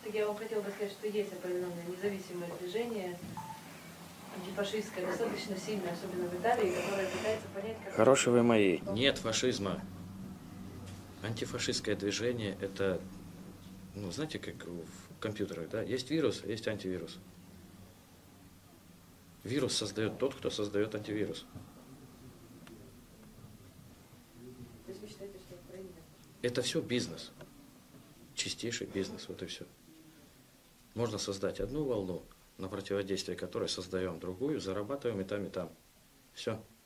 Так я вам хотела бы сказать, что есть определенное независимое движение, антифашистское, достаточно сильное, особенно в Италии, которое пытается понять, как... Хорошие вы мои. Нет фашизма. Антифашистское движение – это, ну, знаете, как в компьютерах, да? Есть вирус, есть антивирус. Вирус создает тот, кто создает антивирус. То есть вы считаете, что Украина... Это все бизнес. Чистейший бизнес, вот и все. Можно создать одну волну, на противодействие которой создаем другую, зарабатываем и там, и там. Все.